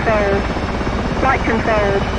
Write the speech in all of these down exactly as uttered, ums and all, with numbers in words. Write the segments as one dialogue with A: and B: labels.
A: control. Flight control.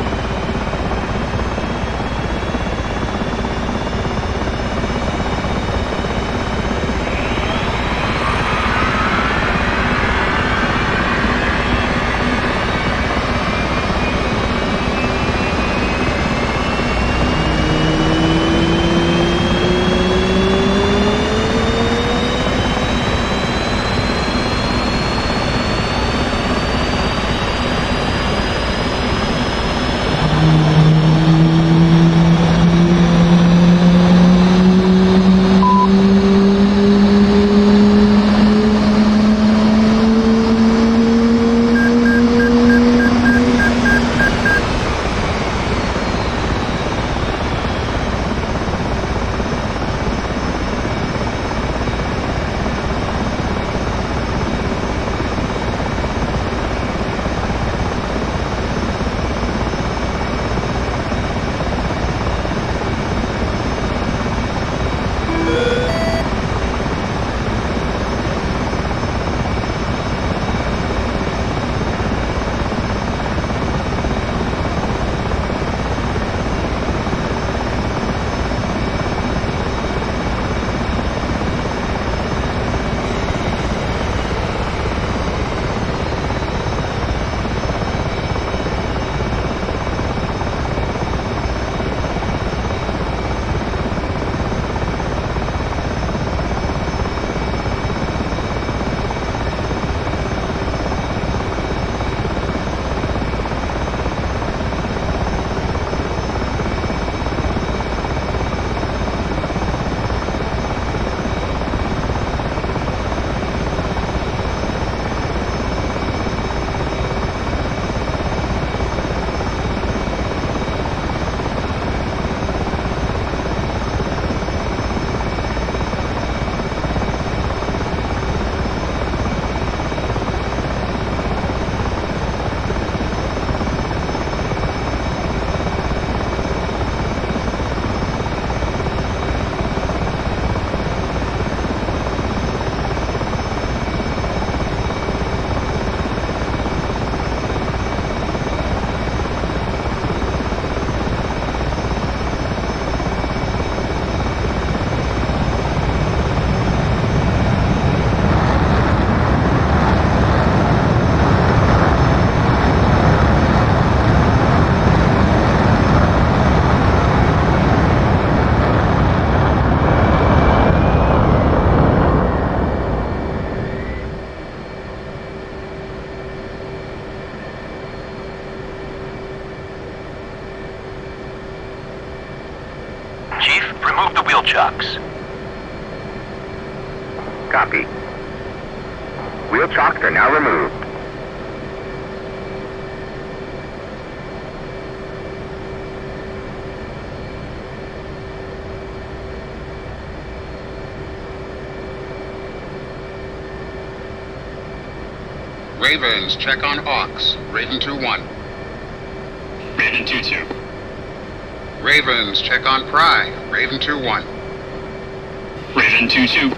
B: Remove the wheel chocks.
C: Copy. Wheel chocks are now removed.
D: Ravens, check on Aux. Raven two one.
E: Raven two two.
D: Ravens, check on Pry. Raven two one.
E: Raven two two.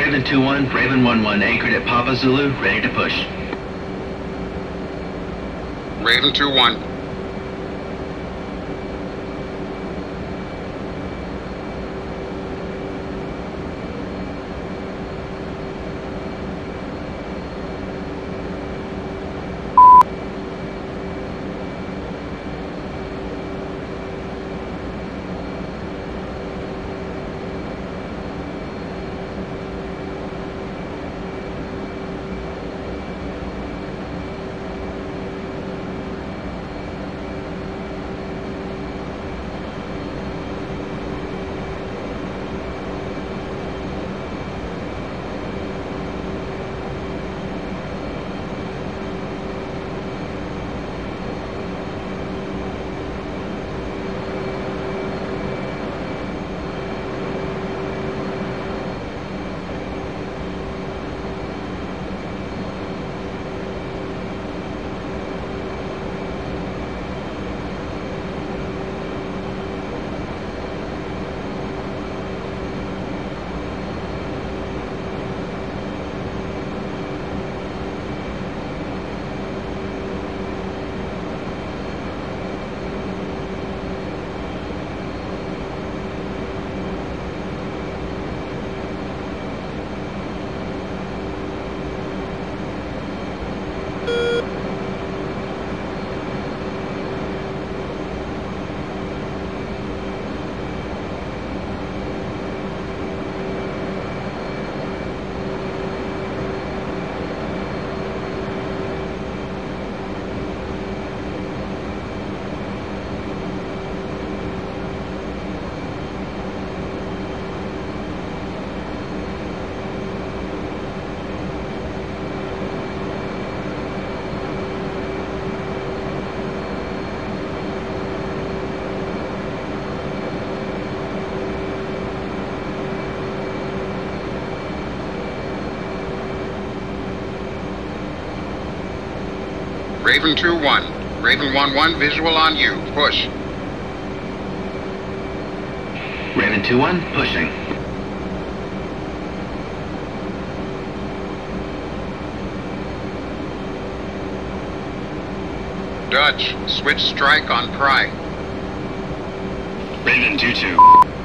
B: Raven two one, Raven one one anchored at Papa Zulu, ready to push.
D: Raven two one. Raven two one. Raven one one, visual on you. Push.
B: Raven two one, pushing.
D: Dutch, switch strike on Pry.
E: Raven two two.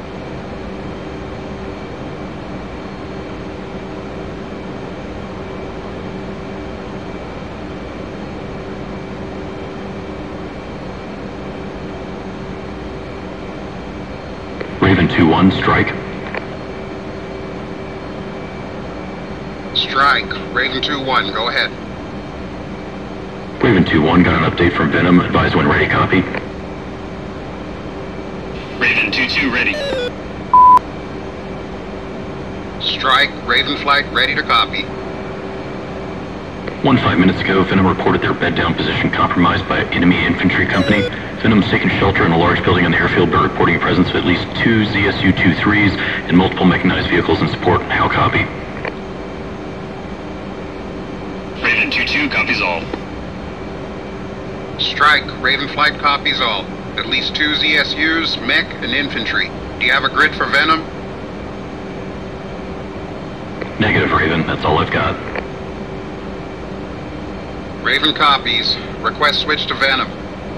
B: Raven two one, strike.
D: Strike. Raven two one, go ahead.
B: Raven two one, got an update from Venom. Advise when ready, copy.
E: Raven two two, ready.
D: Strike. Raven flight, ready to copy.
B: One five minutes ago, Venom reported their bed-down position compromised by enemy infantry company. Venom's taken shelter in a large building on the airfield, but reporting a presence of at least two Z S U twenty-threes and multiple mechanized vehicles in support. How copy?
E: Raven two two, copies all.
D: Strike. Raven flight copies all. At least two Z S Us, mech, and infantry. Do you have a grid for Venom?
B: Negative, Raven. That's all I've got.
D: Raven copies. Request switch to Venom.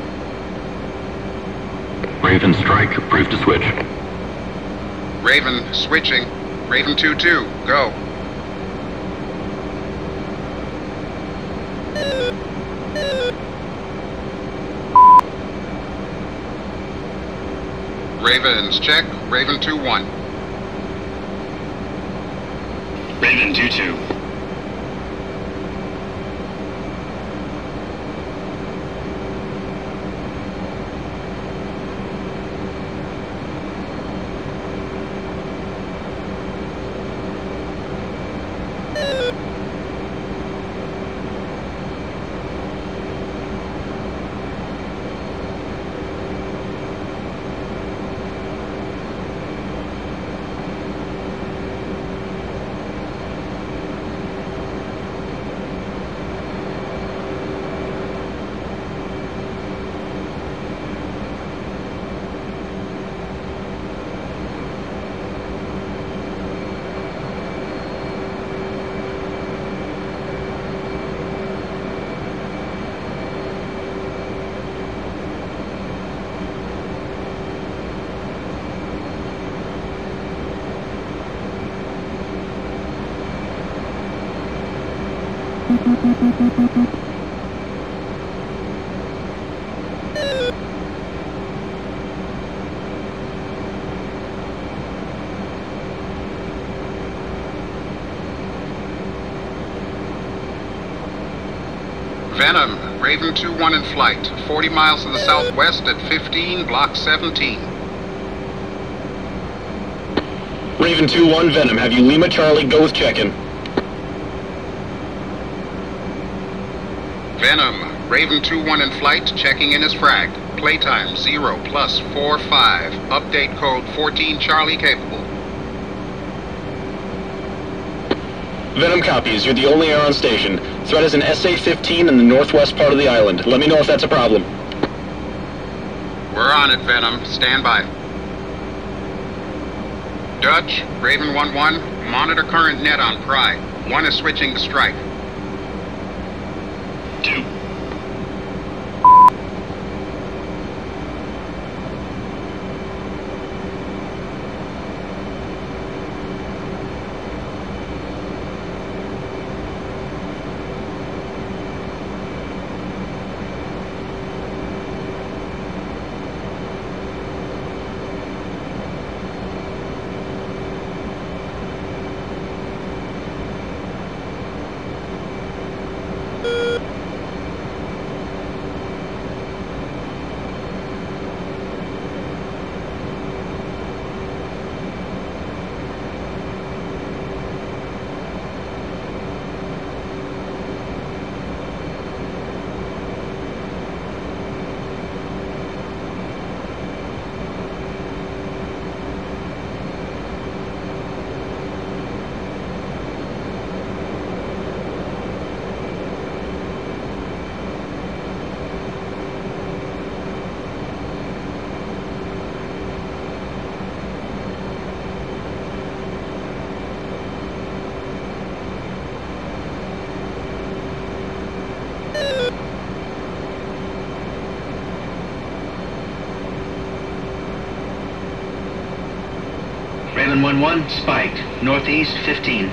B: Raven, strike. Approved to switch.
D: Raven, switching. Raven two two, go. Ravens, check. Raven two one.
E: Raven two two.
D: Venom, Raven two one in flight, forty miles to the southwest at fifteen, block seventeen.
F: Raven two one Venom, have you Lima Charlie, go with check-in.
D: Venom, Raven two one in flight, checking in as fragged. Playtime zero plus four five. Update code fourteen Charlie capable.
F: Venom copies, you're the only air on station. Threat is an S A fifteen in the northwest part of the island. Let me know if that's a problem.
D: We're on it, Venom. Stand by. Dutch, Raven one one, monitor current net on Pride. One is switching to strike.
E: Two.
G: Raven one one, spiked, northeast fifteen.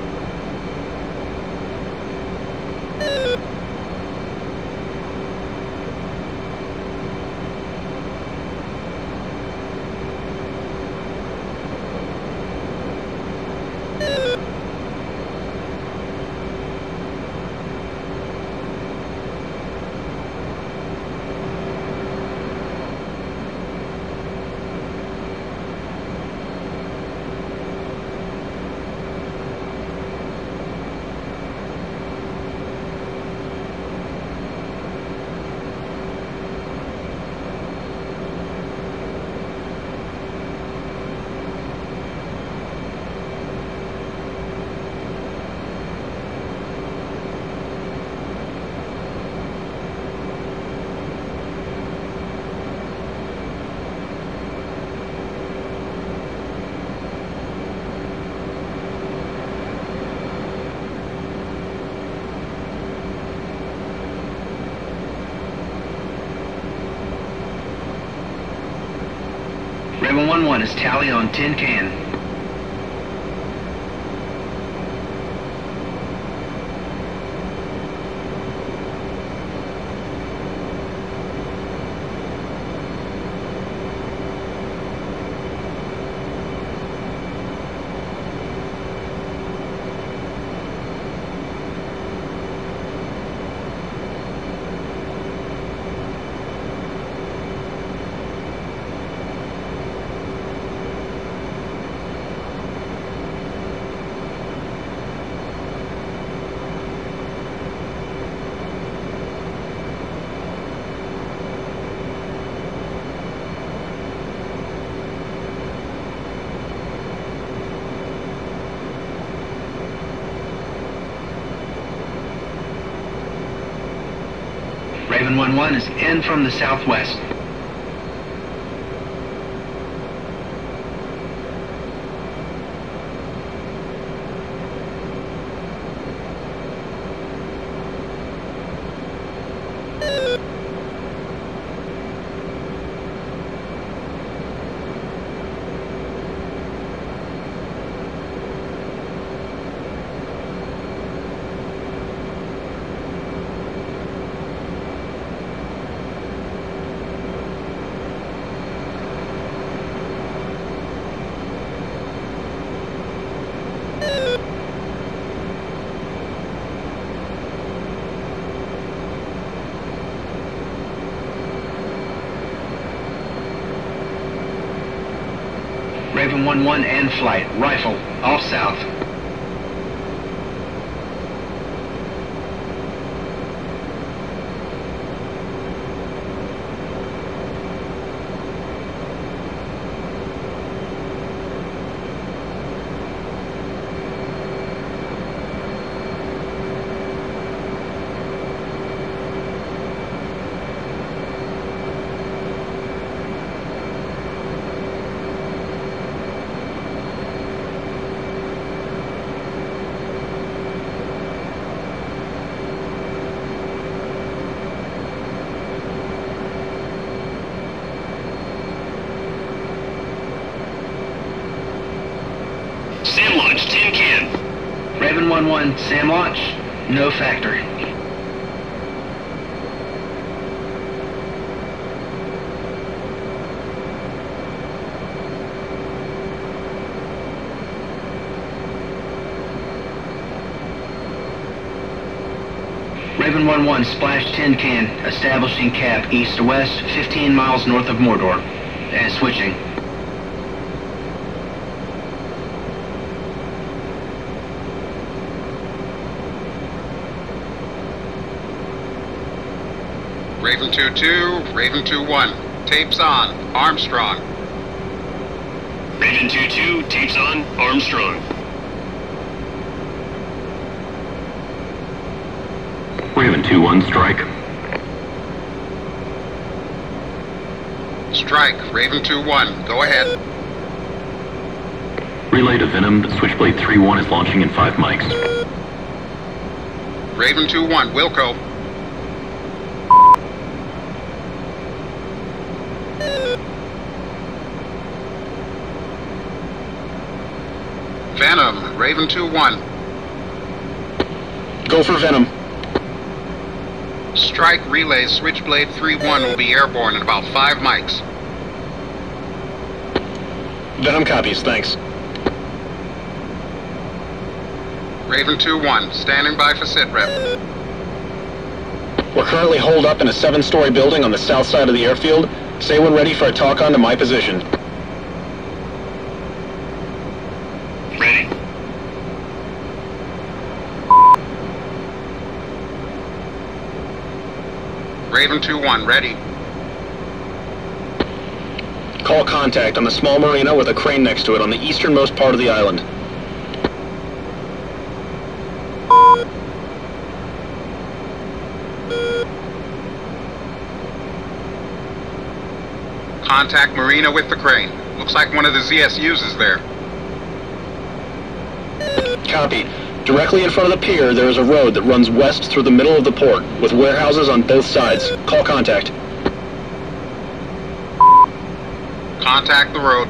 G: Raven one one is tally on tin can. Raven one one is in from the southwest. Raven one one and flight. Rifle, off south.
E: Sam launch, tin can.
G: Raven one one, Sam launch. No factor. Raven one one, splash tin can, establishing cap east to west, fifteen miles north of Mordor. And switching.
D: Raven two two, Raven two one. Tapes on. Armstrong.
E: Raven two two, tapes on, Armstrong.
B: Raven two one, strike.
D: Strike, Raven two one. Go ahead.
B: Relay to Venom that Switchblade three one is launching in five mics.
D: Raven two one, Wilco. Venom, Raven two one.
F: Go for Venom.
D: Strike relay Switchblade three one will be airborne in about five mics.
F: Venom copies, thanks.
D: Raven two one, standing by for sitrep.
F: We're currently holed up in a seven-story building on the south side of the airfield. Say when ready for a talk-on to my position.
E: Ready.
D: Raven two one, ready.
F: Call contact on the small marina with a crane next to it on the easternmost part of the island.
D: Contact marina with the crane. Looks like one of the Z S Us is there.
F: Copy. Directly in front of the pier, there is a road that runs west through the middle of the port, with warehouses on both sides. Call contact.
D: Contact the road.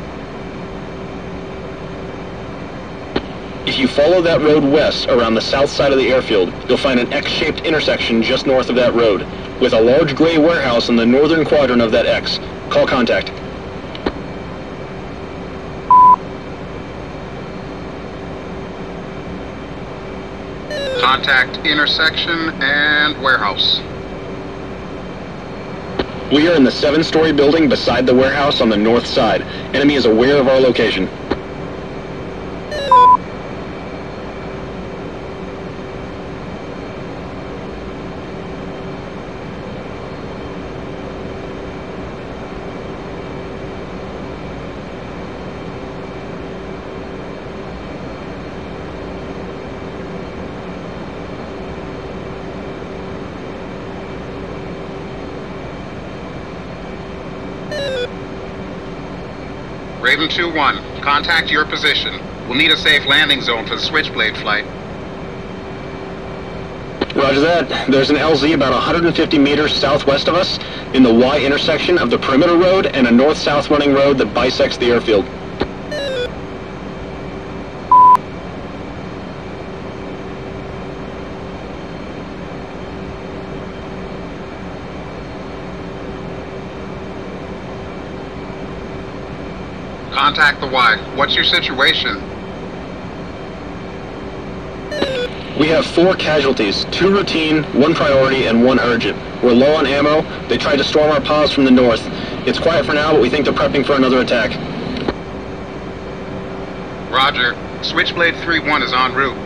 F: If you follow that road west around the south side of the airfield, you'll find an X-shaped intersection just north of that road, with a large gray warehouse in the northern quadrant of that X. Call contact.
D: Contact intersection and warehouse.
F: We are in the seven-story building beside the warehouse on the north side. Enemy is aware of our location.
D: Raven two one, contact your position. We'll need a safe landing zone for the Switchblade flight.
F: Roger that. There's an L Z about one hundred fifty meters southwest of us, in the Y intersection of the perimeter road and a north-south running road that bisects the airfield.
D: Contact the Y. What's your situation?
F: We have four casualties, two routine, one priority, and one urgent. We're low on ammo. They tried to storm our pause from the north. It's quiet for now, but we think they're prepping for another attack.
D: Roger. Switchblade three one is en route.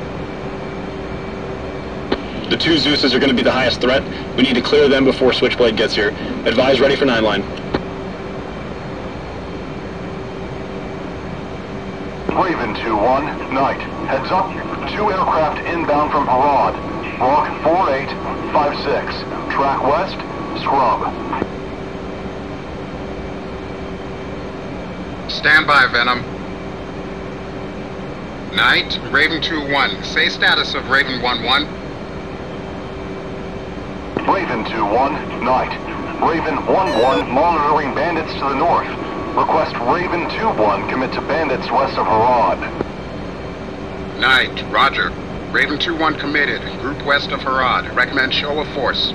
F: The two Zeus's are going to be the highest threat. We need to clear them before Switchblade gets here. Advise ready for nine line.
H: Raven two one, Knight. Heads up. Two aircraft inbound from Harad. Rock four eight five six. Track west. Scrub.
D: Stand by, Venom. Knight, Raven two one. Say status of Raven one one.
H: Raven two one, Knight. Raven one one monitoring bandits to the north. Request Raven two one commit to bandits west of Harad.
D: Knight, Roger. Raven two one committed. Group west of Harad. Recommend show of force.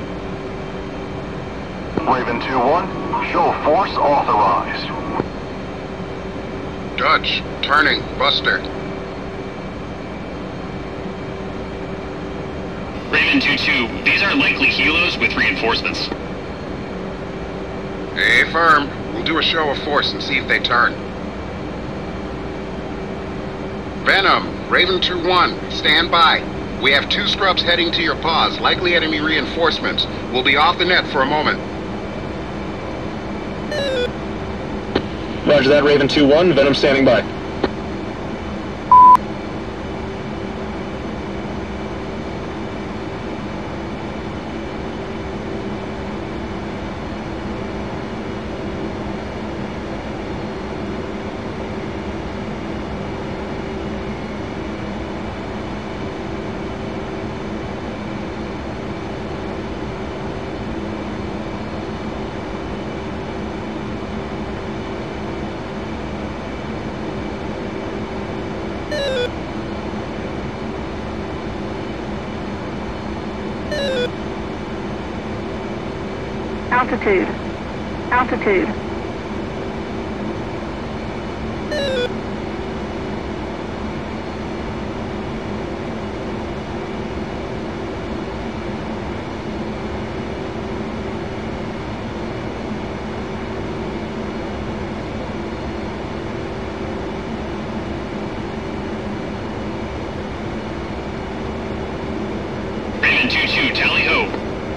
H: Raven two one, show of force authorized.
D: Dutch, turning, Buster.
E: Raven two two, these are likely helos with reinforcements.
D: Hey, firm. We'll do a show of force and see if they turn. Venom, Raven two one, stand by. We have two scrubs heading to your paws, likely enemy reinforcements. We'll be off the net for a moment.
F: Roger that, Raven two one. Venom standing by.
A: Altitude. Altitude.
E: Raven two two, tally ho.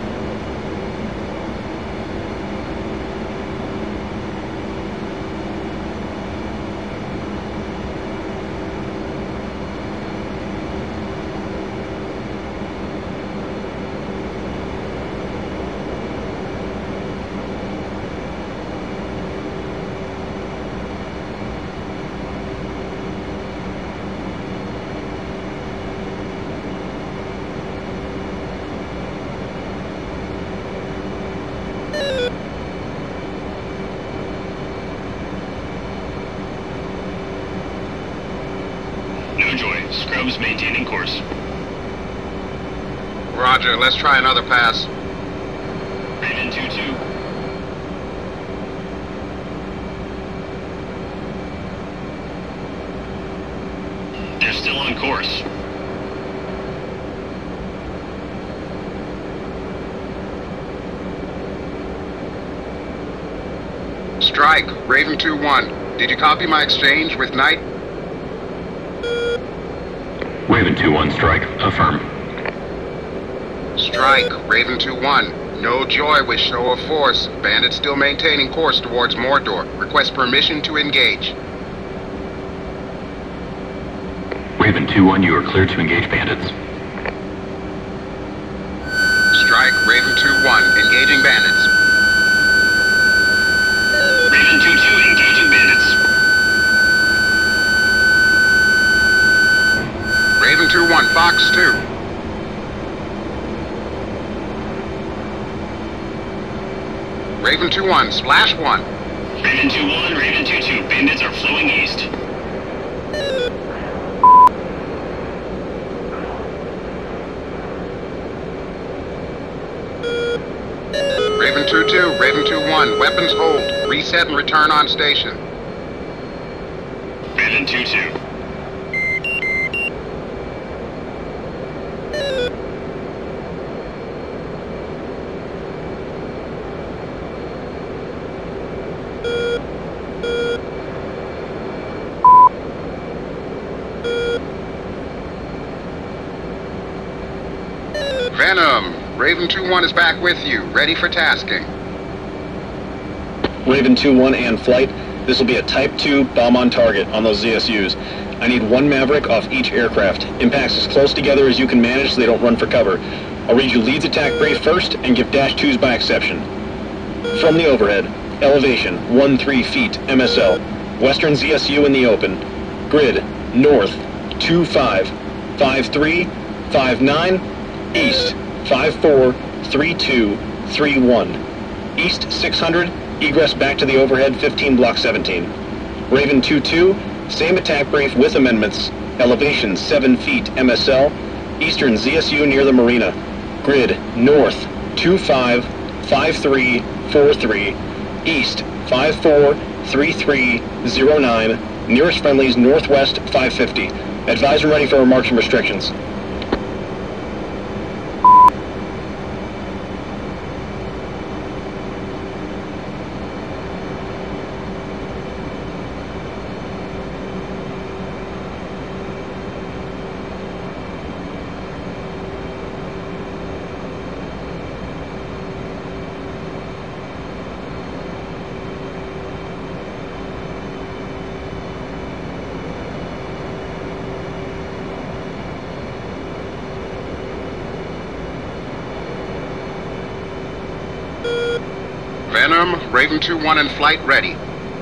E: No joy. Scrubs maintaining course.
D: Roger, let's try another pass.
E: Raven two two. They're still on course.
D: Strike, Raven two one. Did you copy my exchange with Knight?
B: Raven two one, strike. Affirm.
D: Strike, Raven two one. No joy with show of force. Bandits still maintaining course towards Mordor. Request permission to engage.
B: Raven two one, you are cleared to engage bandits.
D: Strike, Raven two one. Engaging bandits.
E: Raven two two, engaging bandits.
D: Raven two one, Fox two. Raven two one, Splash one.
E: Raven two one, Raven two two, bandits are flowing east.
D: Raven two two, Raven two one, weapons hold. Reset and return on station.
E: Raven two two.
D: Raven two one is back with you, ready for tasking.
F: Raven two one and flight. This will be a Type two bomb on target on those Z S Us. I need one Maverick off each aircraft. Impacts as close together as you can manage so they don't run for cover. I'll read you leads attack brave first and give dash twos by exception. From the overhead, elevation, one three feet, M S L. Western Z S U in the open. Grid, north, two five, five three, five nine, east, five four, three two, three one. East six hundred, egress back to the overhead, fifteen block seventeen. Raven two two, same attack brief with amendments. Elevation seven feet, M S L. Eastern Z S U near the marina. Grid, north, two five, five three, four three. East, five four, three three, zero nine. Nearest friendlies northwest, five fifty. Advise and ready for remarks and restrictions.
D: Venom, Raven two one in flight, ready.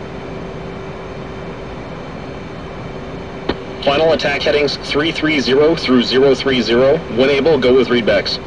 F: Final attack headings three three zero through zero three zero. When able, go with readbacks.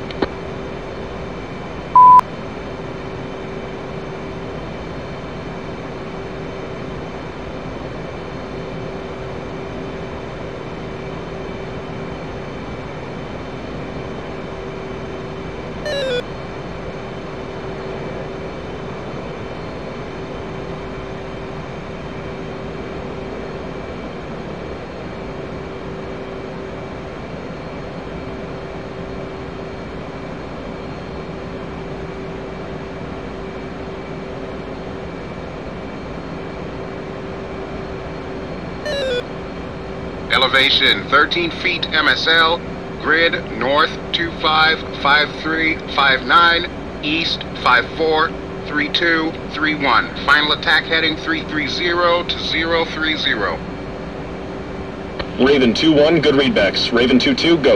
D: Elevation thirteen feet, M S L. Grid north two five, five three, five nine. East five four, three two, three one. Final attack heading three three zero to zero three zero.
F: Raven two one, good readbacks. Raven two two, go.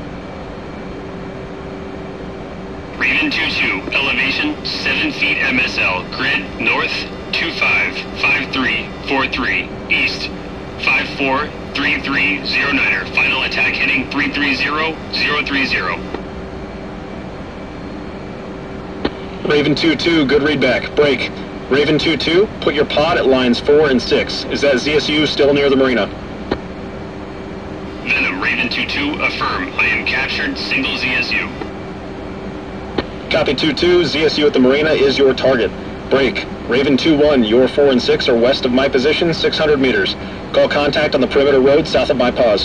E: Raven two two, elevation seven feet M S L. Grid north two five, five three, four three. East five four, three three, zero niner. Final attack heading three three zero, zero three zero.
F: Raven two two, good readback. Break. Raven two two, put your pod at lines four and six. Is that Z S U still near the marina?
E: Venom, Raven two two, affirm. I am captured, single Z S U.
F: Copy two two, Z S U at the marina is your target. Break. Raven two one, your four and six are west of my position, six hundred meters. Call contact on the perimeter road south of my pause.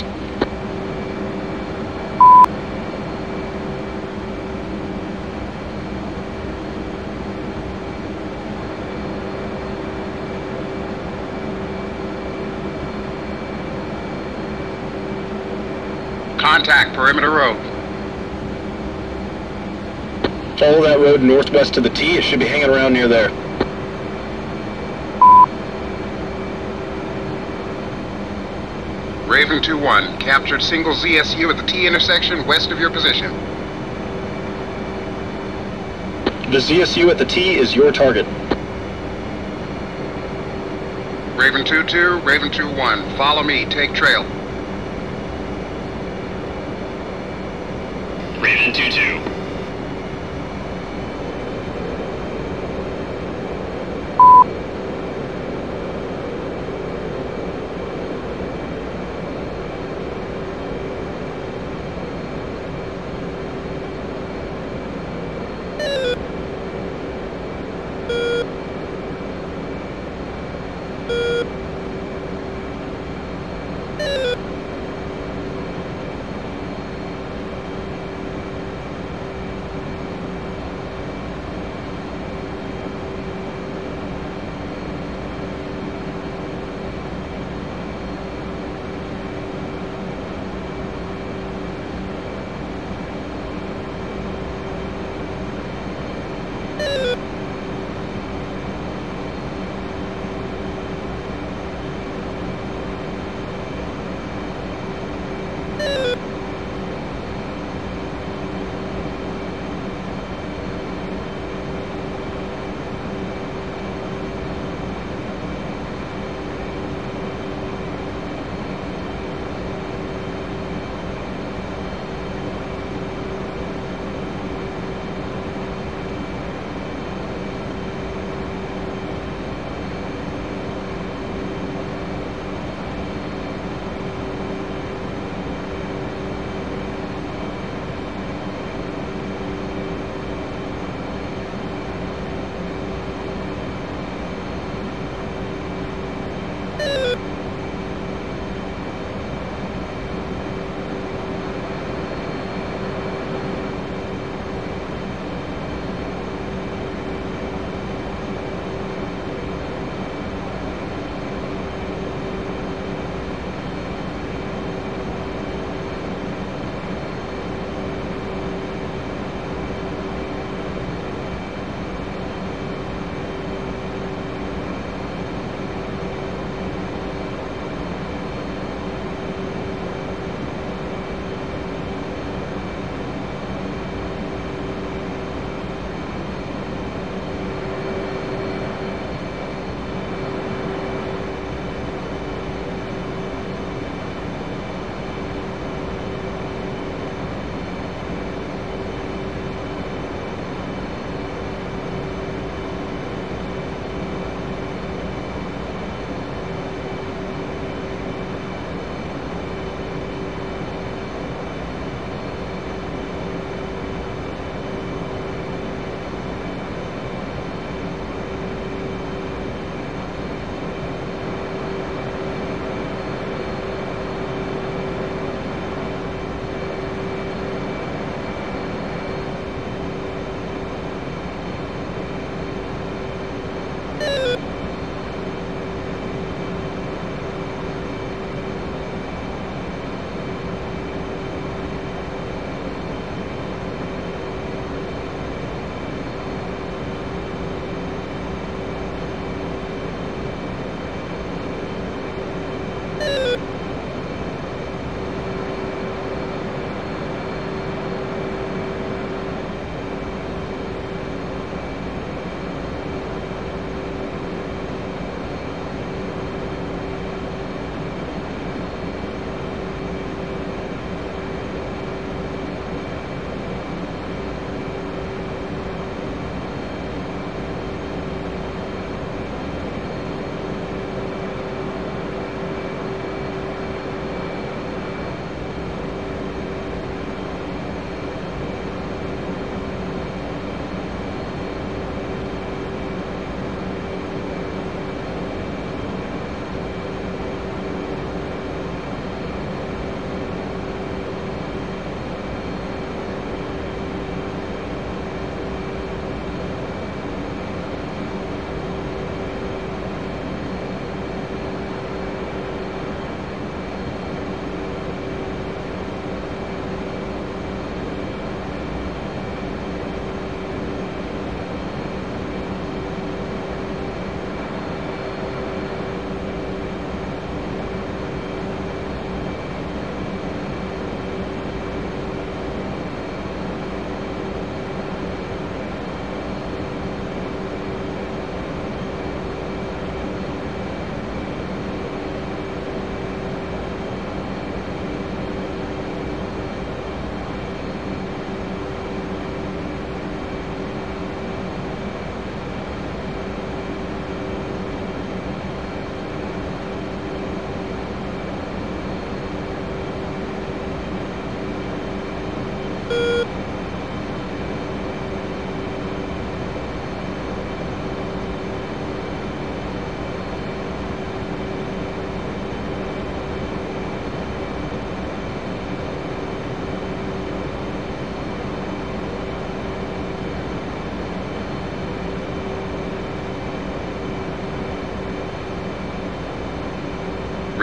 D: Contact perimeter road.
F: Follow that road northwest to the T. It should be hanging around near there.
D: Raven two one, captured single Z S U at the T intersection west of your position.
F: The Z S U at the T is your target.
D: Raven two two, Raven two one, follow me, take trail.
E: Raven two two.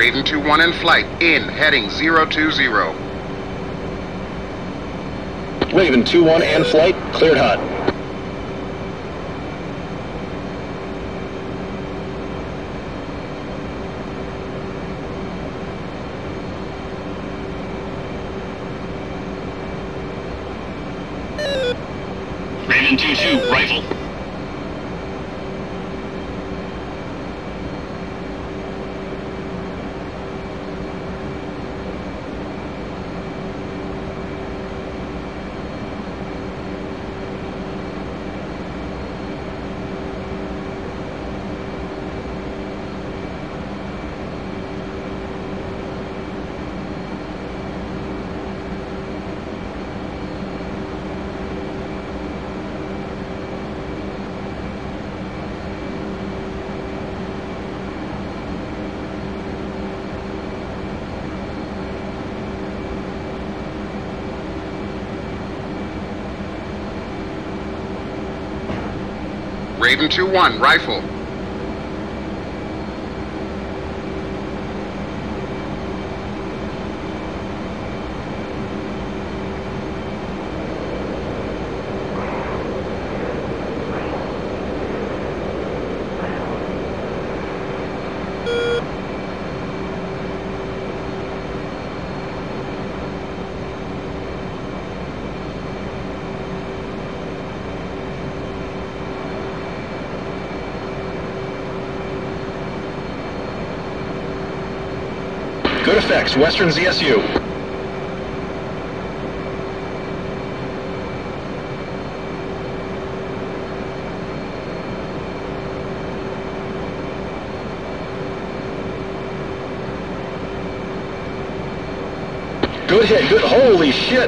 D: Raven two one in flight, in, heading zero two zero.
F: Raven two one and flight, cleared hot.
E: Raven two two, rifle.
D: Raven two one, rifle.
F: Good effects, Western Z S U. Good hit, good, holy shit!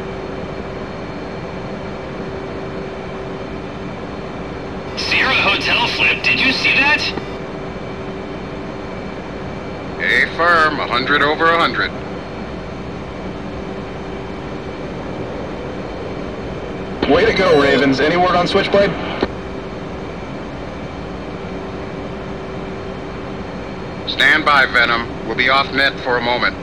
E: Sierra Hotel flip, did you see that?
D: A firm, one hundred over one hundred.
F: Way to go, Ravens. Any word on Switchblade?
D: Stand by, Venom. We'll be off net for a moment.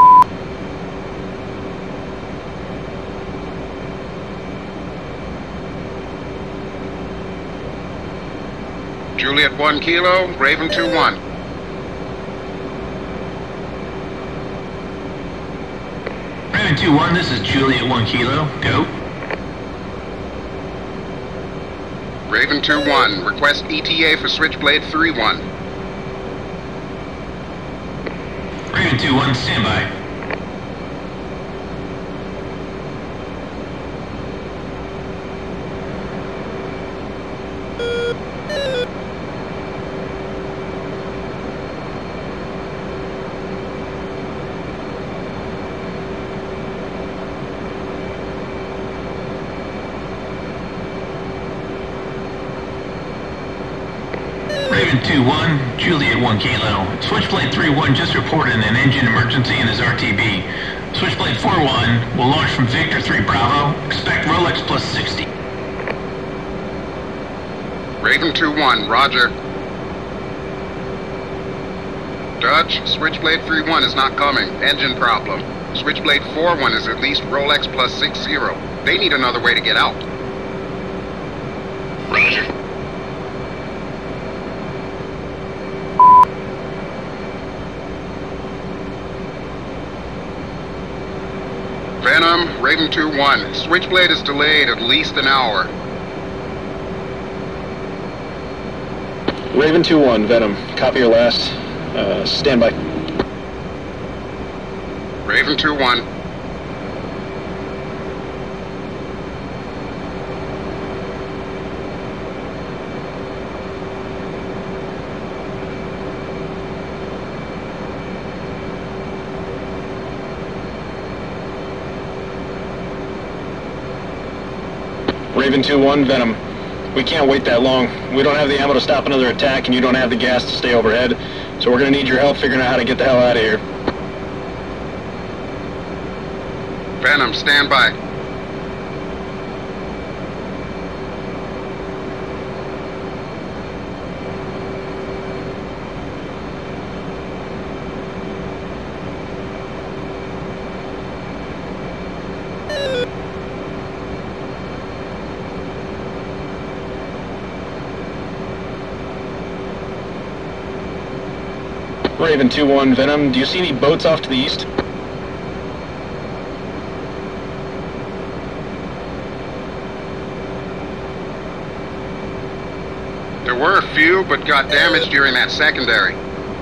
D: Juliet one kilo, Raven two one.
B: Raven two one, this is Juliet one kilo. Go.
D: Raven two one, request E T A for Switchblade three one.
B: Raven two one, stand by. Raven two one, Juliet one kilo. Switchblade three one just reported an engine emergency in his R T B. Switchblade four one will launch from Victor three Bravo. Expect Rolex plus sixty.
D: Raven two one, roger. Dutch, Switchblade three one is not coming. Engine problem. Switchblade four one is at least Rolex plus sixty. They need another way to get out.
E: Roger.
D: Venom, Raven two one. Switchblade is delayed at least an hour.
F: Raven two one, Venom. Copy your last. Uh, stand by.
D: Raven two one.
F: Raven two one, Venom. We can't wait that long. We don't have the ammo to stop another attack, and you don't have the gas to stay overhead. So we're gonna need your help figuring out how to get the hell out of here.
D: Venom, stand by.
F: Raven two one, Venom, do you see any boats off to the east?
D: There were a few, but got damaged during that secondary.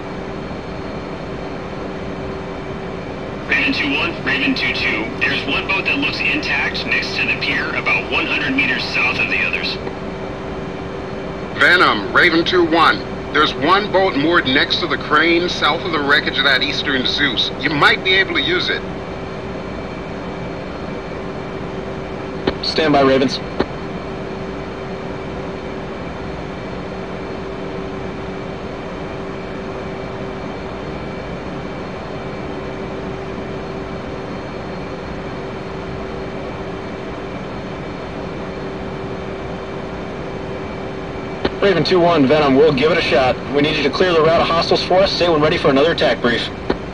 E: Raven two one, Raven two two, there's one boat that looks intact next to the pier about one hundred meters south of the others.
D: Venom, Raven two one. There's one boat moored next to the crane south of the wreckage of that Eastern Zeus. You might be able to use it.
F: Stand by, Ravens. Raven two one, Venom, we'll give it a shot. We need you to clear the route of hostiles for us. Say when ready for another attack brief.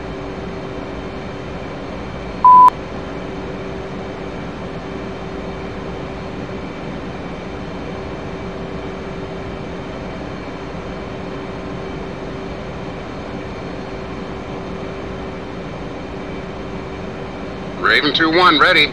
D: Raven two one, ready.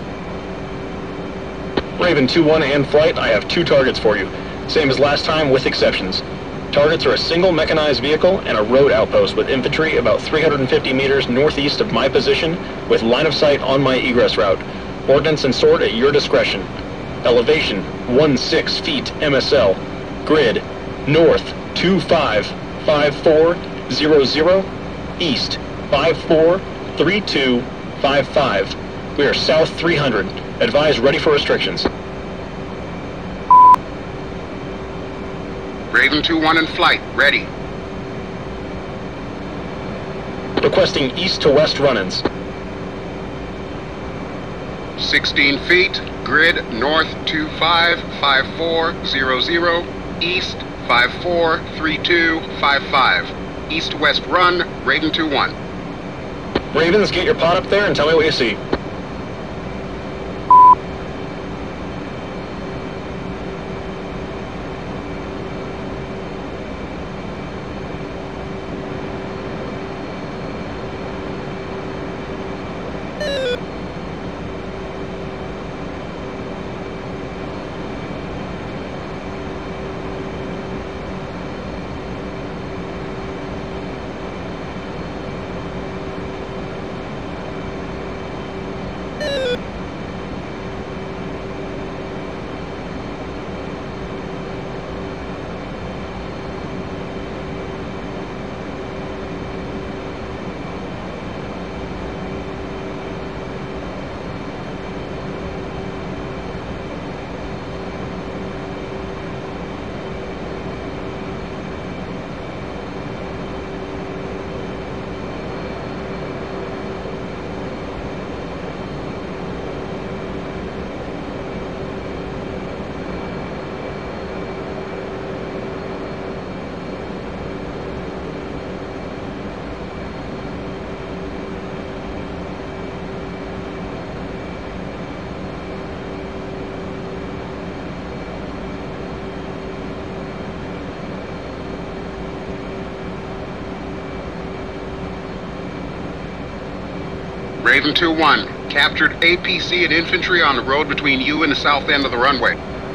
F: Raven two one and flight, I have two targets for you. Same as last time, with exceptions. Targets are a single mechanized vehicle and a road outpost with infantry about three hundred fifty meters northeast of my position with line of sight on my egress route. Ordnance and sword at your discretion. Elevation, one six feet M S L. Grid, north, two five five four zero zero. East, five four three two five five. We are south three hundred. Advise ready for restrictions.
D: Raven two one in flight, ready.
F: Requesting east to west run-ins.
D: sixteen feet, grid north two five five four zero zero, east five four three two five five. East-west run, Raven two one.
F: Ravens, get your pod up there and tell me what you see.
D: Raven two one, captured A P C and infantry on the road between you and the south end of the runway.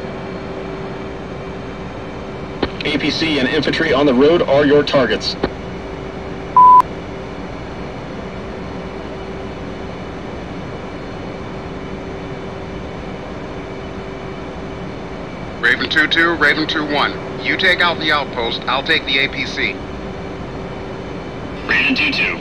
F: A P C and infantry on the road are your targets.
D: Raven two two, Raven two one. You take out the outpost, I'll take the A P C.
E: Raven two two.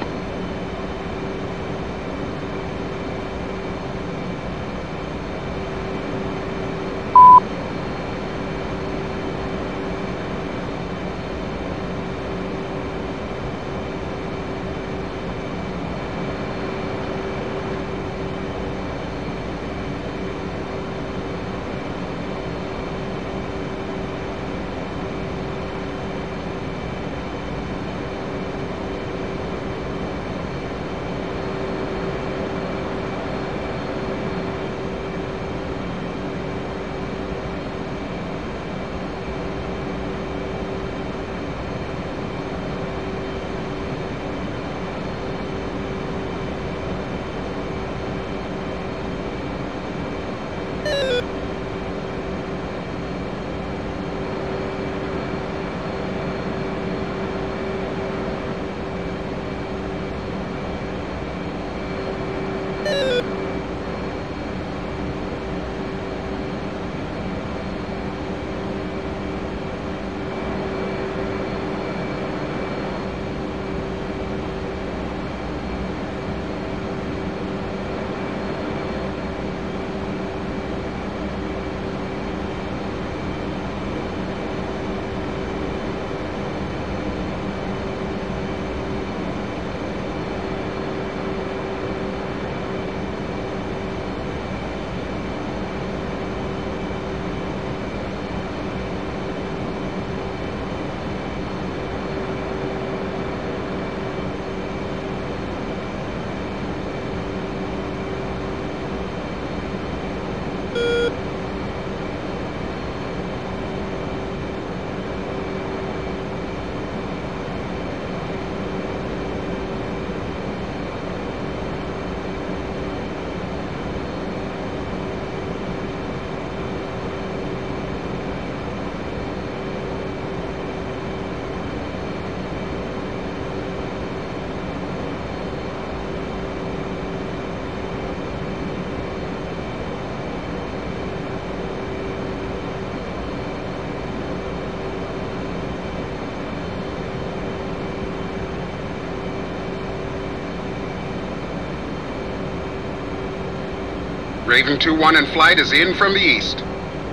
D: Raven two one in flight is in from the east.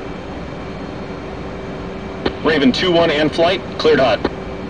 F: Raven two one and flight, cleared hot.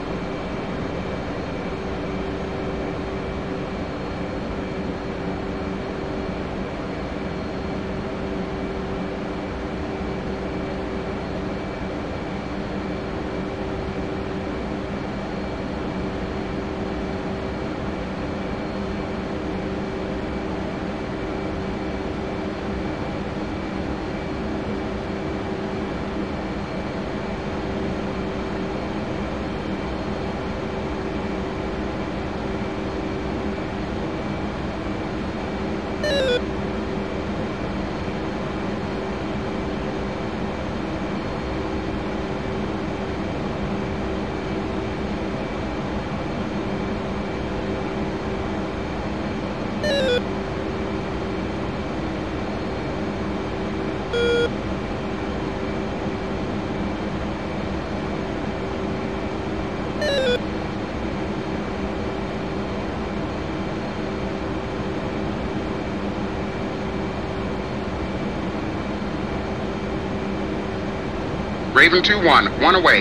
D: Raven two one, one away.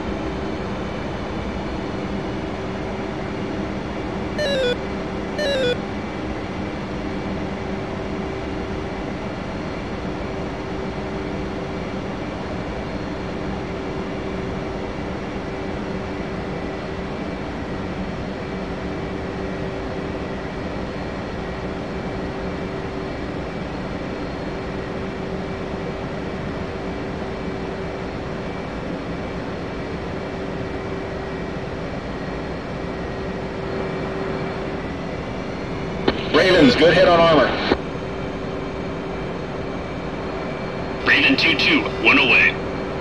F: Ravens, good hit on armor.
E: Raven two two, one away.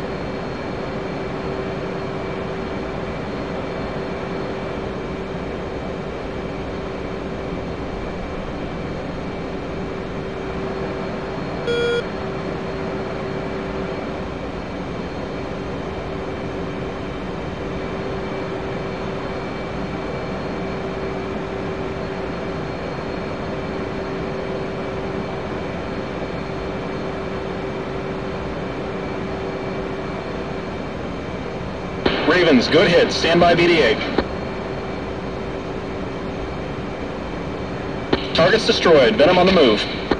F: Ravens, good hit. Stand by B D A. Targets destroyed. Venom on the move.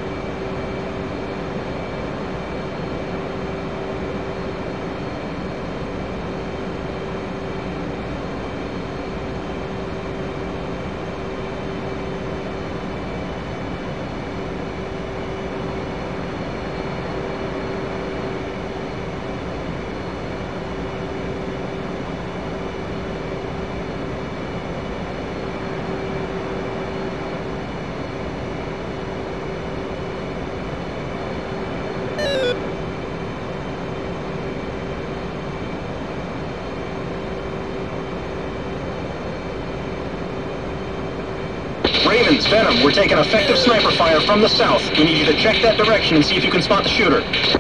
F: Ravens, Venom, we're taking effective sniper fire from the south. We need you to check that direction and see if you can spot the shooter.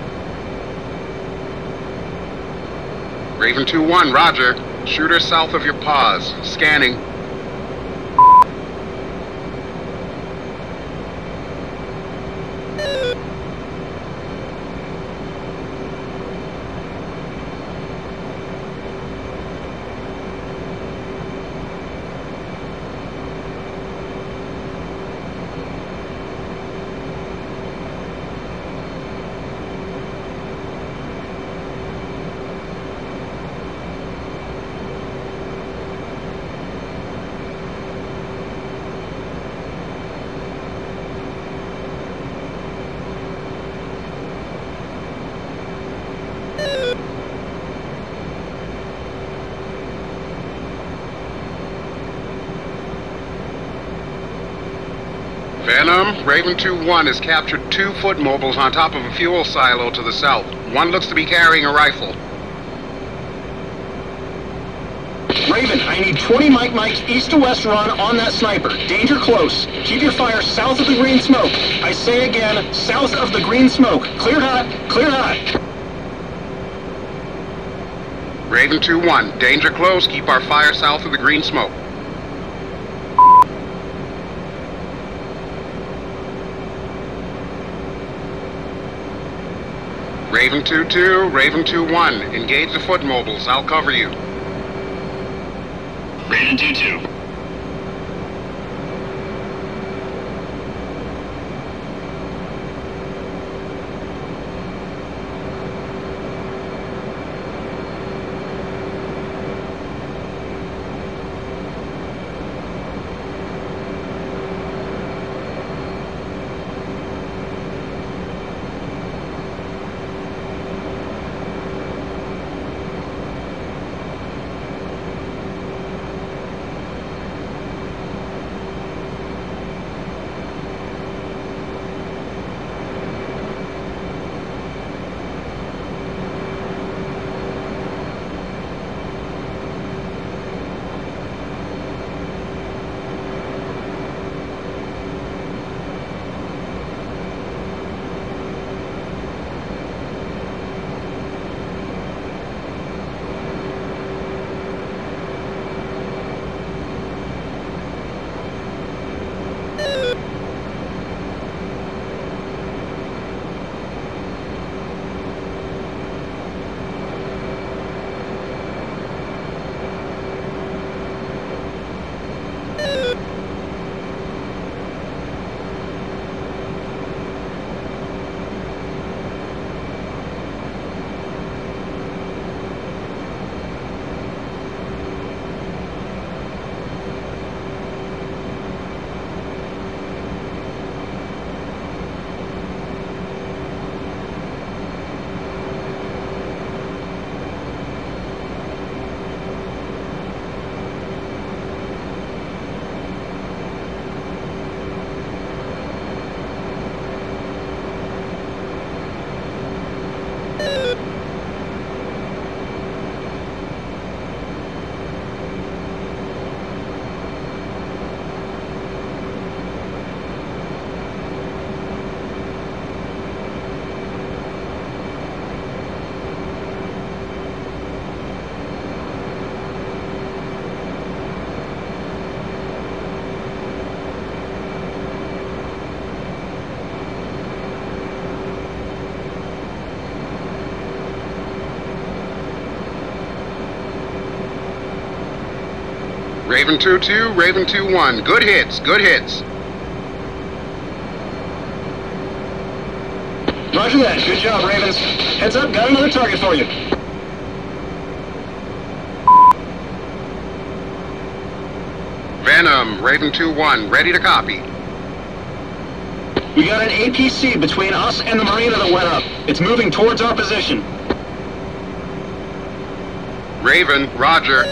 D: Raven two one, roger. Shooter south of your paws. Scanning. Venom, Raven two one has captured two foot mobiles on top of a fuel silo to the south. One looks to be carrying a rifle.
F: Raven, I need twenty Mike Mikes east to west run on that sniper. Danger close. Keep your fire south of the green smoke. I say again, south of the green smoke. Clear hot, clear hot.
D: Raven two one, danger close. Keep our fire south of the green smoke. Raven two two, Raven two one, engage the foot mobiles. I'll cover you.
E: Raven two two.
D: Raven two two, Raven two one. Good hits, good hits.
F: Roger that. Good job, Ravens. Heads up, got another target for you.
D: Venom, Raven two one, ready to copy.
F: We got an A P C between us and the marina that went up. It's moving towards our position.
D: Raven, roger.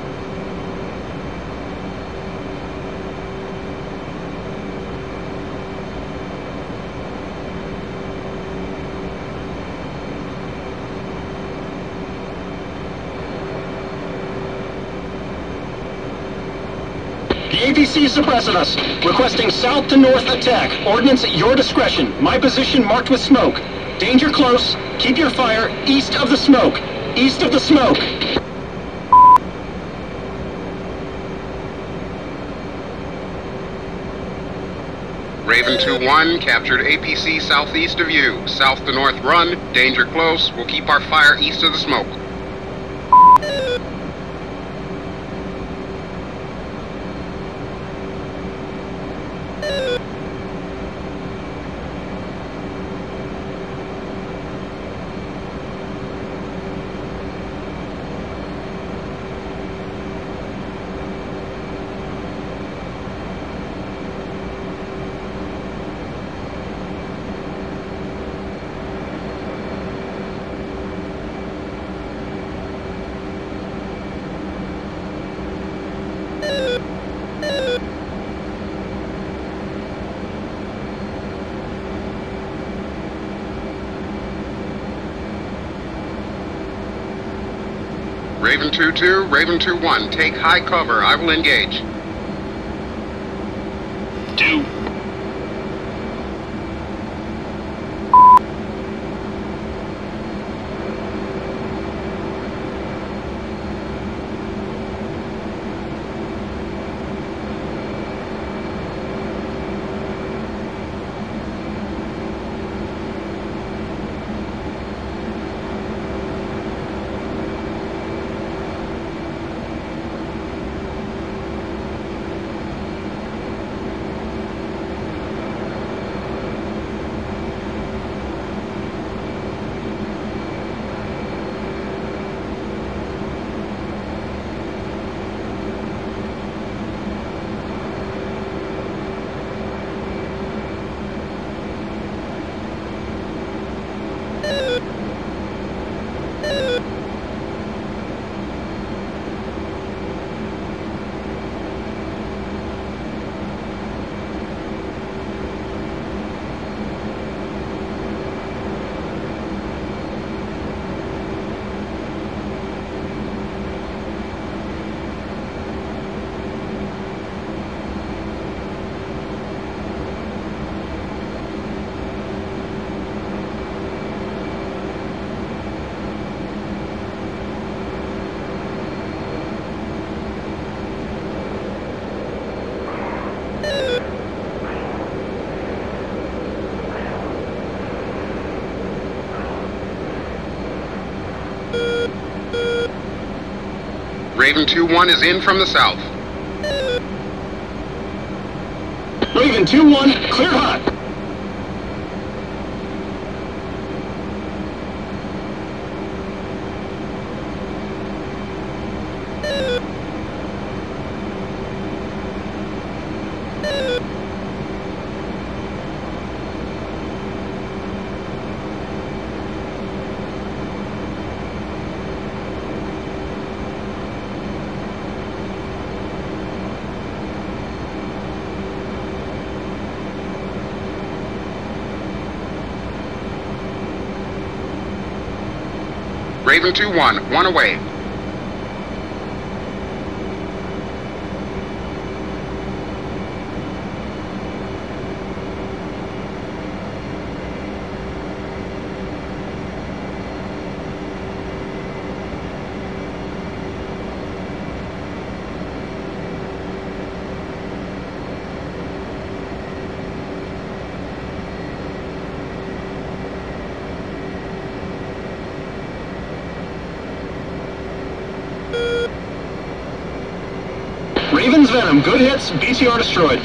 F: The A P C is suppressing us. Requesting south to north attack. Ordnance at your discretion. My position marked with smoke. Danger close. Keep your fire east of the smoke. East of the smoke.
D: Raven two one, captured A P C southeast of you. South to north run. Danger close. We'll keep our fire east of the smoke. Raven two two, Raven two one, take high cover. I will engage.
E: Two.
D: Raven two one is in from the south.
F: Raven two one, clear hot.
D: Raven two one, one away.
F: Raven's Venom, good hits, B T R destroyed.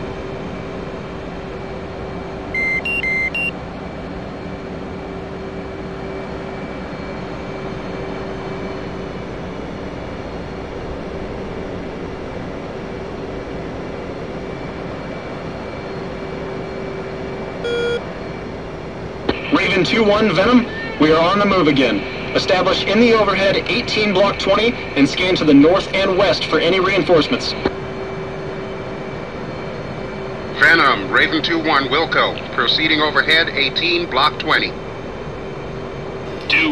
F: Raven two one, Venom, we are on the move again. Establish in the overhead eighteen block twenty and scan to the north and west for any reinforcements.
D: Venom, Raven two one, Wilco. Proceeding overhead eighteen block twenty.
E: Do.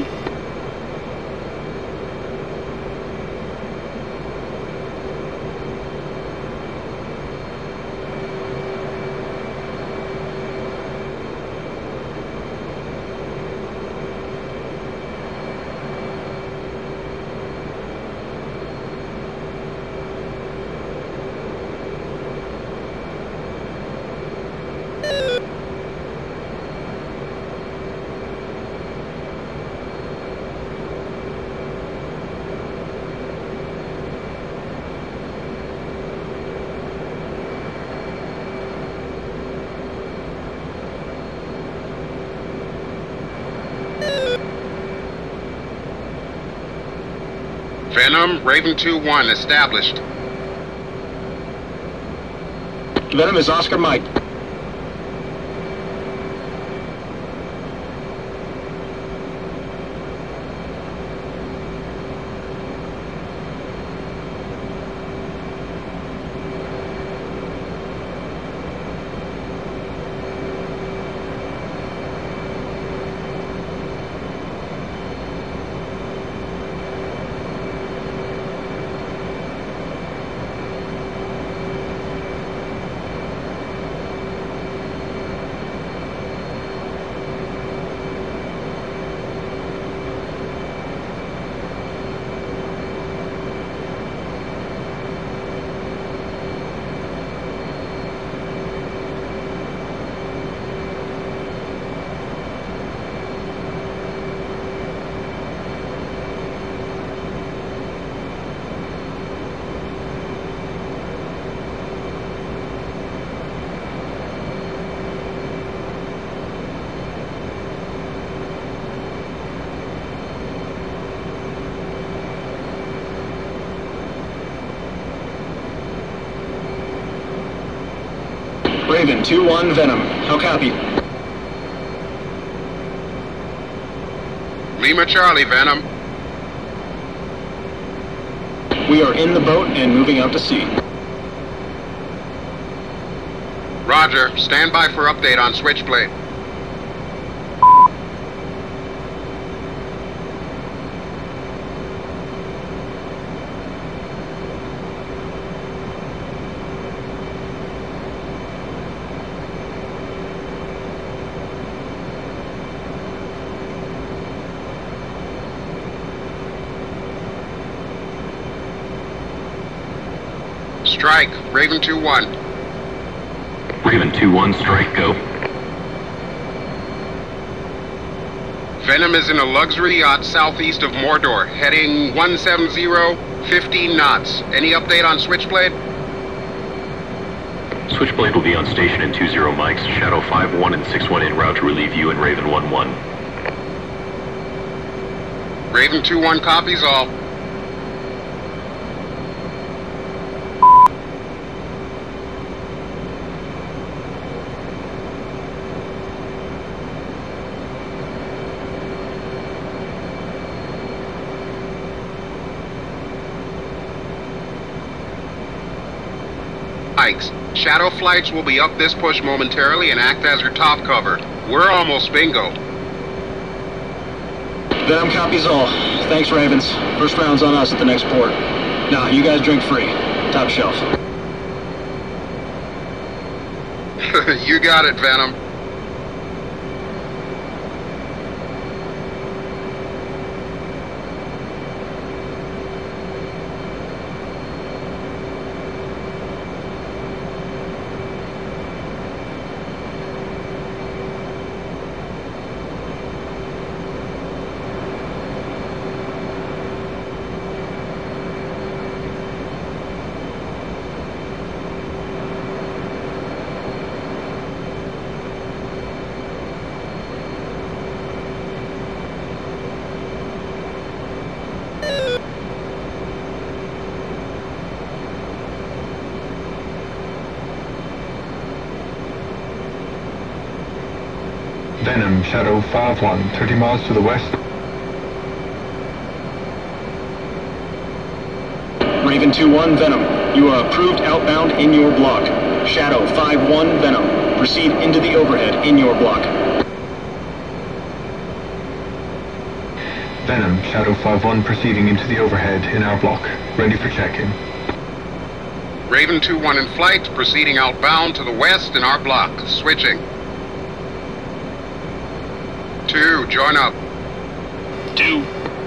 D: Venom, Raven two one, established.
F: Venom is Oscar Mike. Raven two one, Venom. How copy?
D: Lima Charlie, Venom.
F: We are in the boat and moving out to sea.
D: Roger. Stand by for update on Switchblade. Strike, Raven two one.
B: Raven two one, strike, go.
D: Venom is in a luxury yacht southeast of Mordor, heading one seven zero fifteen knots. Any update on Switchblade?
B: Switchblade will be on station in two zero mics. Shadow five one and six one en route to relieve you and Raven one one.
D: Raven two one copies all. Mikes. Shadow flights will be up this push momentarily and act as your top cover. We're almost bingo.
F: Venom copies all. Thanks, Ravens. First round's on us at the next port. Nah, you guys drink free. Top shelf.
D: You got it, Venom.
I: Venom, Shadow five one, thirty miles to the west.
F: Raven two one, Venom. You are approved outbound in your block. Shadow five one, Venom. Proceed into the overhead in your block.
I: Venom, Shadow five one proceeding into the overhead in our block. Ready for check-in.
D: Raven two one in flight, proceeding outbound to the west in our block. Switching. Two, join up.
E: Two.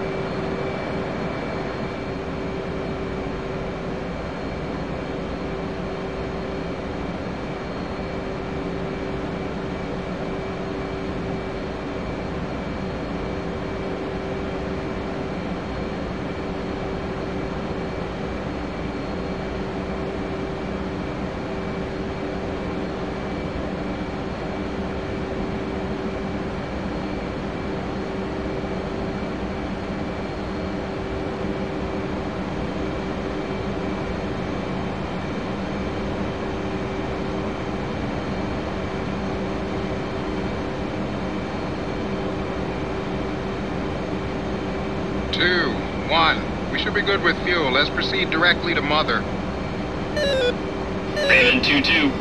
D: Two, one. We should be good with fuel. Let's proceed directly to Mother.
E: Raven two two.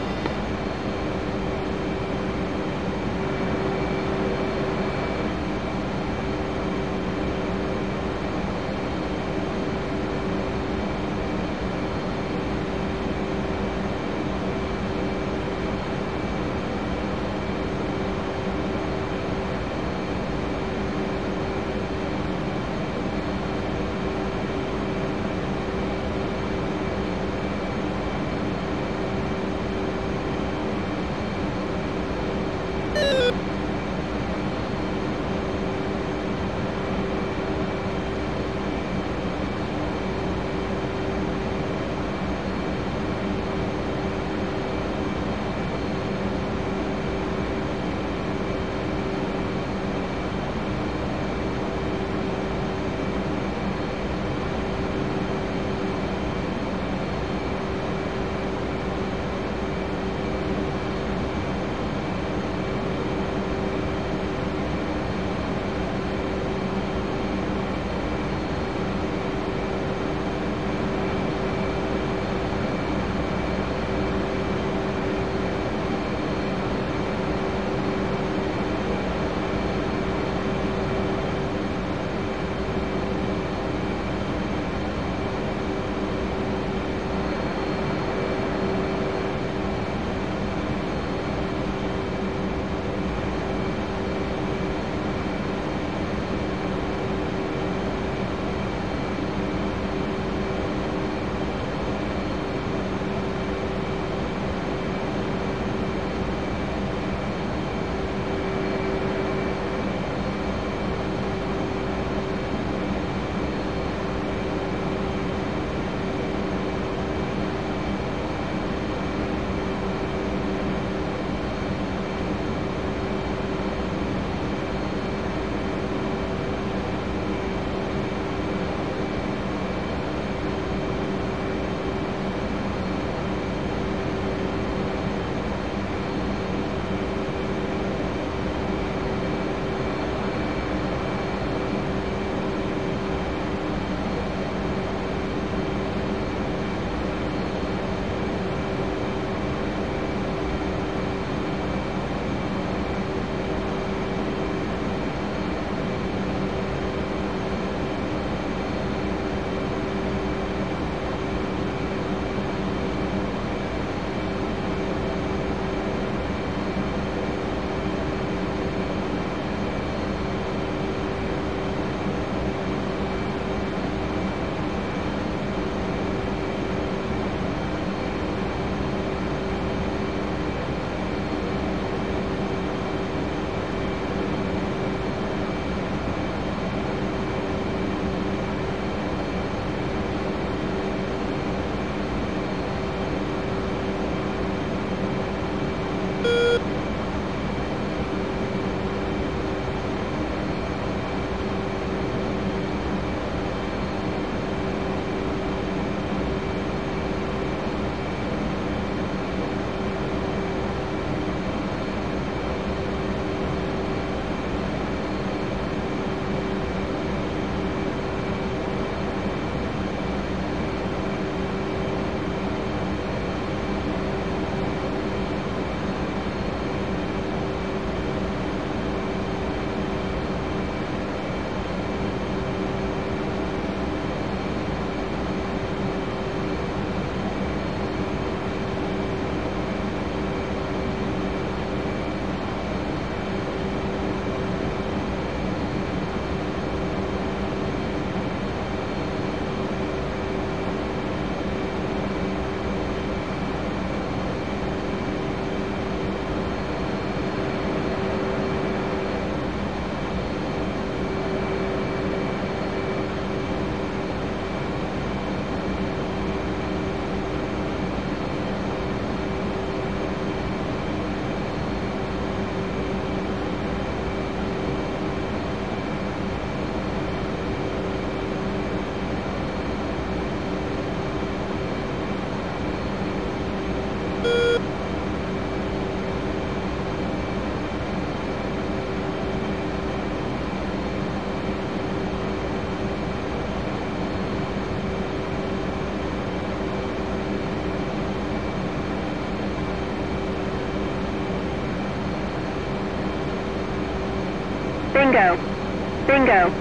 A: Bingo. Bingo.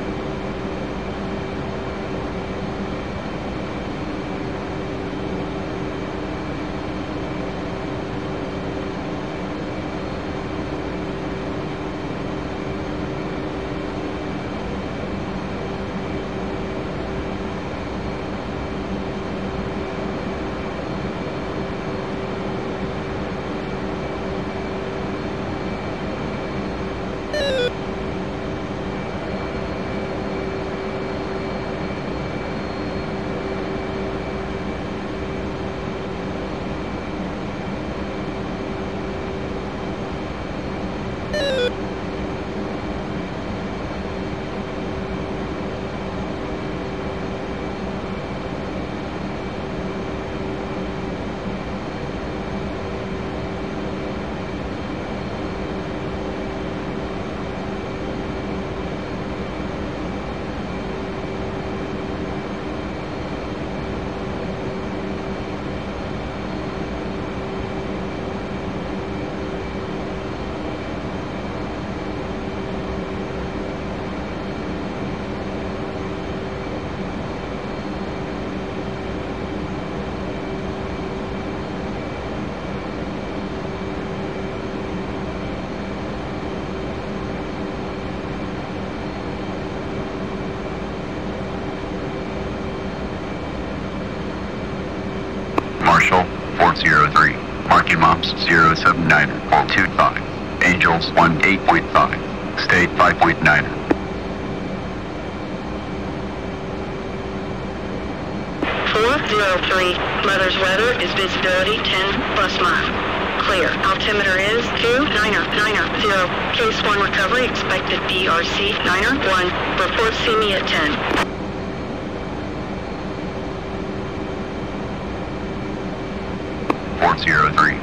J: Marshall, four zero three. Marking Mops, zero seven nine four two five. Angels, one eight point five. State, five point nine.
K: four zero three. Mother's weather is visibility ten plus mile. Clear. Altimeter is two niner niner zero. Case one recovery expected B R C niner one. Report see me at ten.
J: four zero three.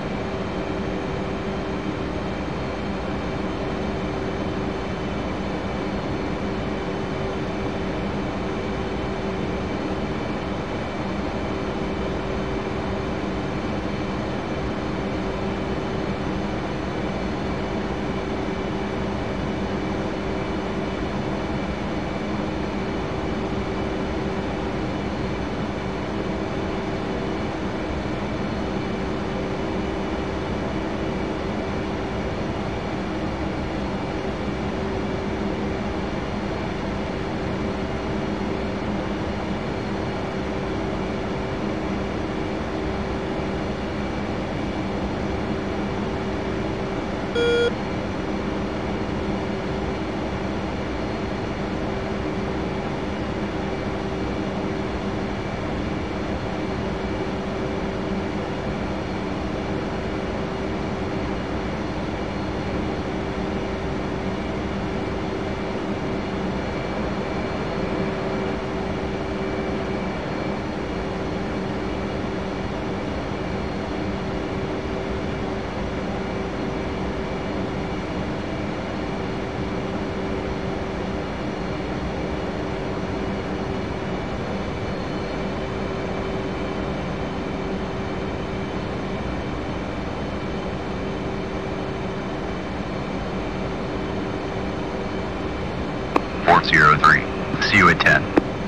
J: four zero three. See you at ten.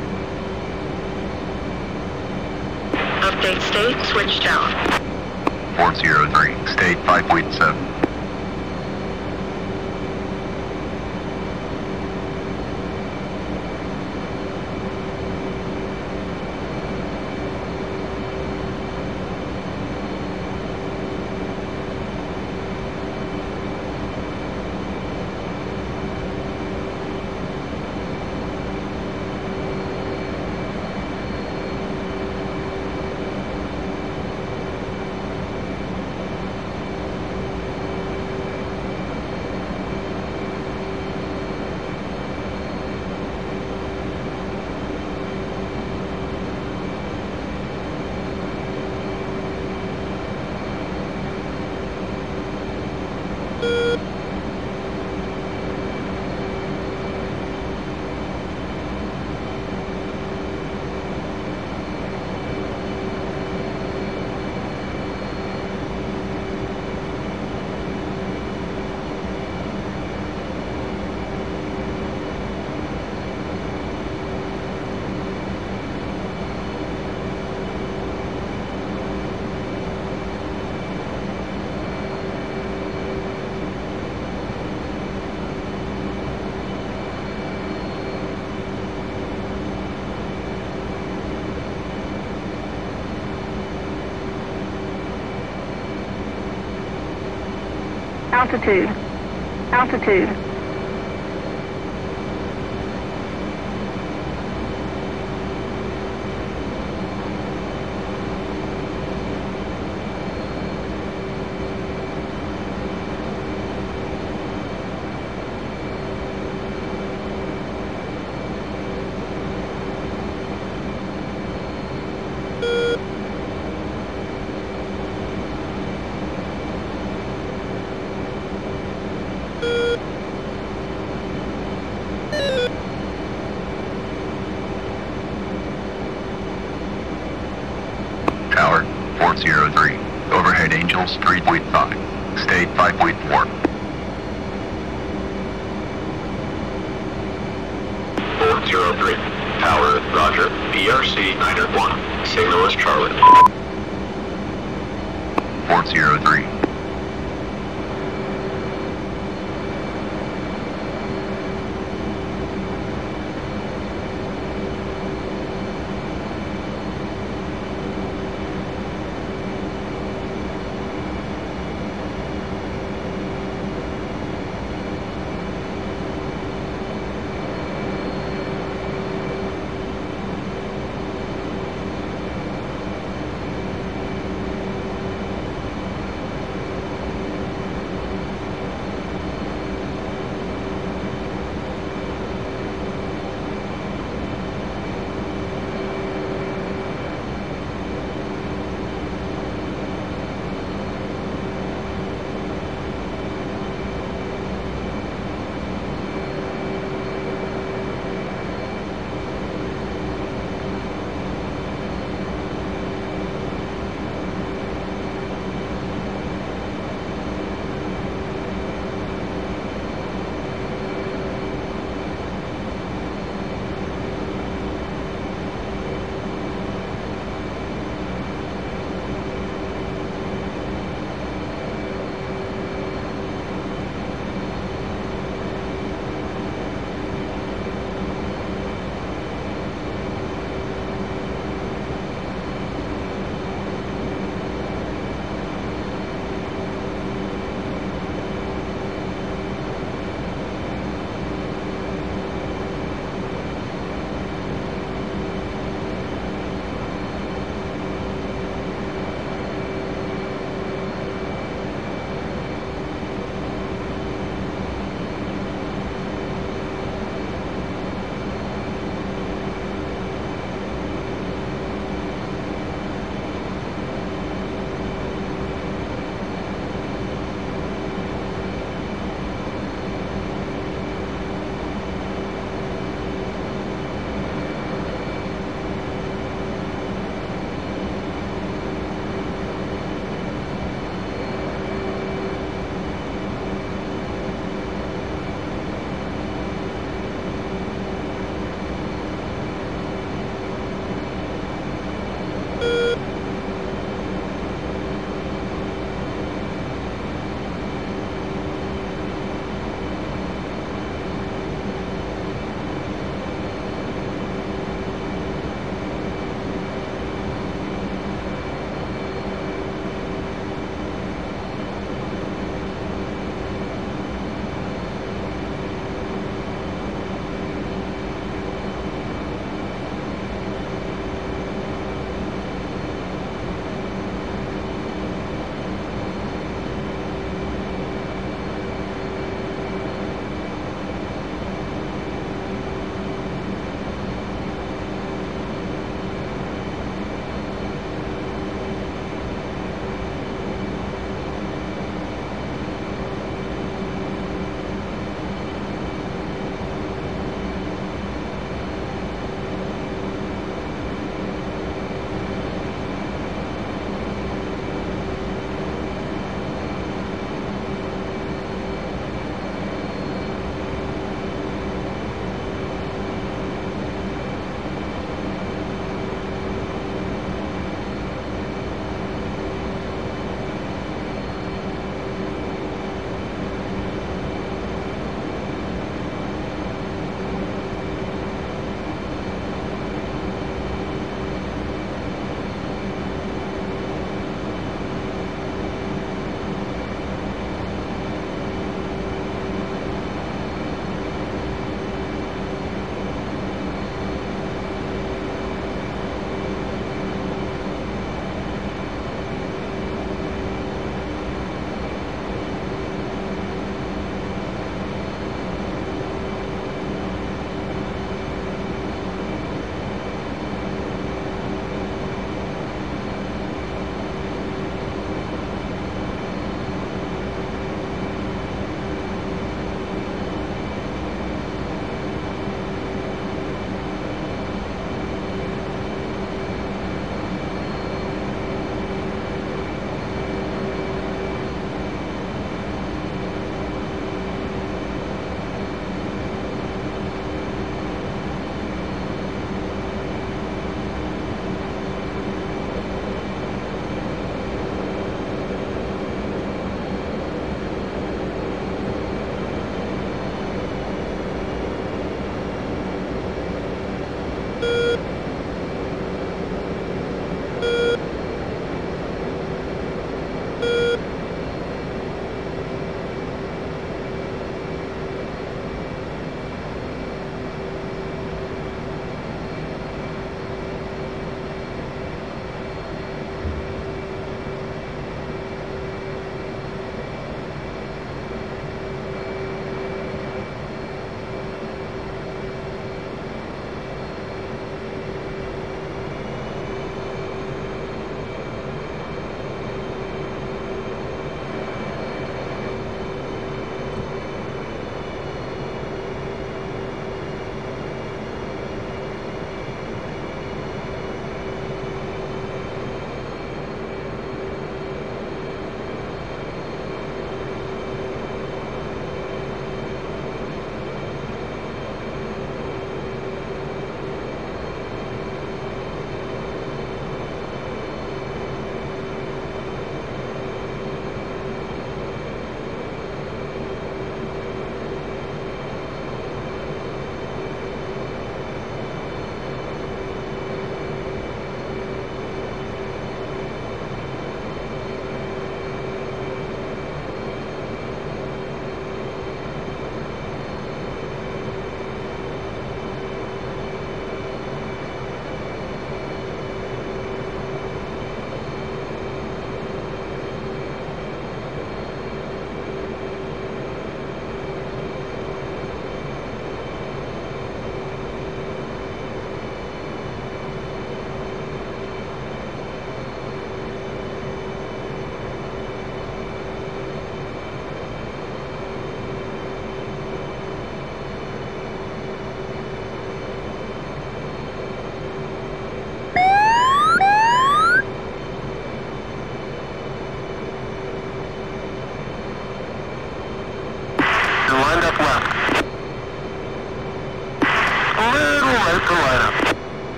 K: Update state, switch tower.
J: four zero three. State, five point seven.
A: Altitude. Altitude.
J: Tower, four zero three. Overhead Angels, three point five. State, five point four.
L: four zero three. Tower, roger. P R C niner one. Signal is Charlie.
J: four zero three.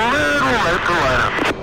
C: Little North Carolina.